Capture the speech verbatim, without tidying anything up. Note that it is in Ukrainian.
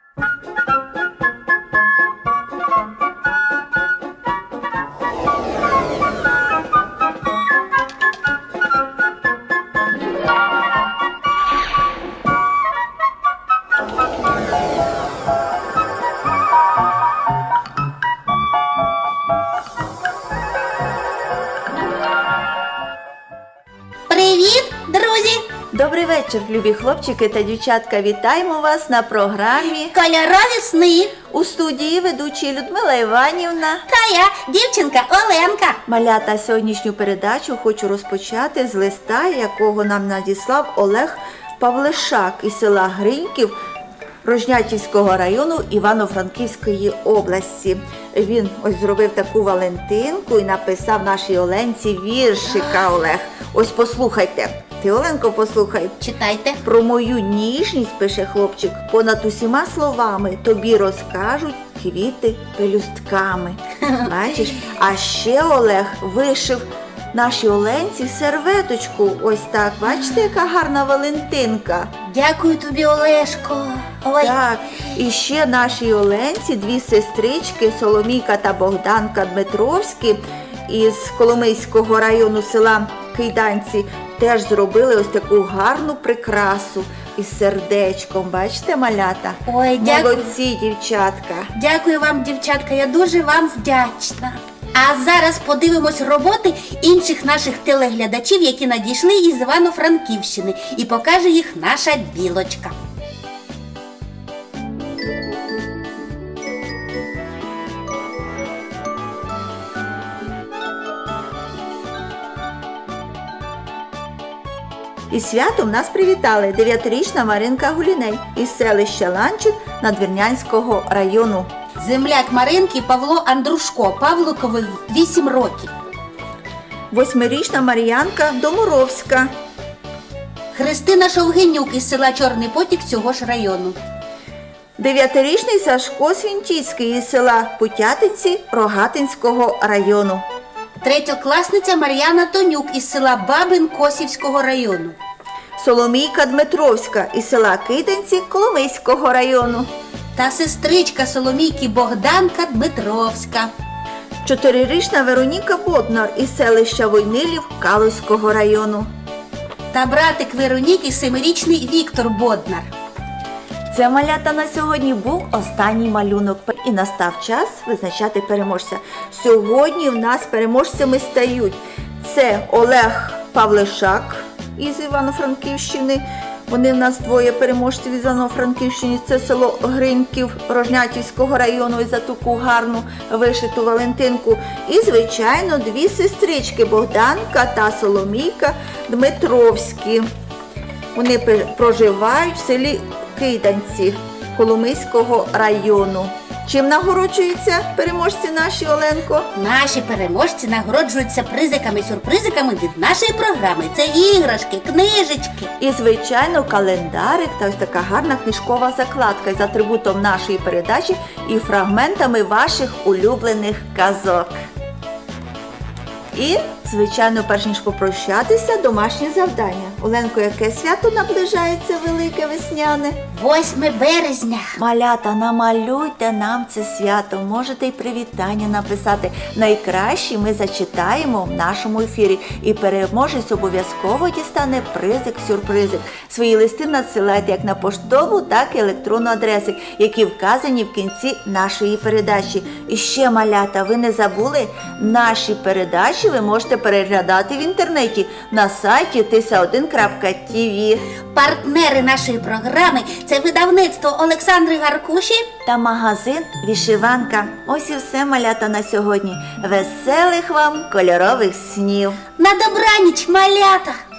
Привіт, друзі! Добрий вечір, любі хлопчики та дівчатка. Вітаємо вас на програмі Кольорові сни. У студії ведучі Людмила Іванівна Та я, дівчинка Оленка. Малята, сьогоднішню передачу хочу розпочати з листа, якого нам надіслав Олег Павлишак із села Гриньків Рожнятівського району Івано-Франківської області. Він ось зробив таку Валентинку і написав нашій Оленці віршика, Олег. Ось послухайте. Ти, Оленко, послухай. Читайте. Про мою ніжність, пише хлопчик, понад усіма словами тобі розкажуть квіти пелюстками. Бачиш? А ще Олег вишив нашій Оленці серветочку. Ось так. Бачите, яка гарна Валентинка? Дякую тобі, Олешко. Ой. Так. І ще нашій Оленці дві сестрички, Соломійка та Богданка Дмитровські із Коломийського району села Кийданці, теж зробили ось таку гарну прикрасу із сердечком. Бачите, малята? Ой, дякую. Молодці, дівчатка. Дякую вам, дівчатка, я дуже вам вдячна. А зараз подивимось роботи інших наших телеглядачів, які надійшли із Івано-Франківщини, і покаже їх наша Білочка. І святом нас привітали дев'ятирічна Маринка Гуліней із селища Ланчик Надвірнянського району. Земляк Маринки Павло Андрушко, Павликові вісім років. Восьмирічна Мар'янка Домуровська. Христина Шовгенюк із села Чорний Потік цього ж району. Дев'ятирічний Сашко Свінтіцький із села Путятинці Рогатинського району. Третьокласниця Мар'яна Тонюк із села Бабин Косівського району. Соломійка Дмитровська із села Кийданці Коломийського району. Та сестричка Соломійки Богданка Дмитровська. Чотирирічна Вероніка Боднар із селища Войнилів Калузького району. Та братик Вероніки семирічний Віктор Боднар. Це, малята, на сьогодні був останній малюнок. І настав час визначати переможця. Сьогодні в нас переможцями стають це Олег Павлишак із Івано-Франківщини. Вони в нас двоє переможців із Івано-Франківщини. Це село Гриньків Рожнятівського району і за таку гарну вишиту Валентинку. І, звичайно, дві сестрички Богданка та Соломійка Дмитровські. Вони проживають в селі Кийданці Коломийського району. Чим нагороджуються переможці наші, Оленко? Наші переможці нагороджуються призиками-сюрпризиками від нашої програми. Це іграшки, книжечки. І, звичайно, календарик та ось така гарна книжкова закладка з атрибутом нашої передачі і фрагментами ваших улюблених казок. І, звичайно, перш ніж попрощатися, домашнє завдання. Оленко, яке свято наближається велике весняне? восьме березня. Малята, намалюйте нам це свято. Можете й привітання написати. Найкращі ми зачитаємо в нашому ефірі. І переможець обов'язково дістане призик-сюрпризик. Свої листи надсилайте як на поштову, так і електронну адреси, які вказані в кінці нашої передачі. І ще, малята, ви не забули? Наші передачі ви можете переглядати в інтернеті на сайті тиса один крапка ті ві. Партнери нашої програми – це видавництво Олександри Гаркуші та магазин «Вишиванка». Ось і все, малята, на сьогодні. Веселих вам кольорових снів! На добраніч, малята!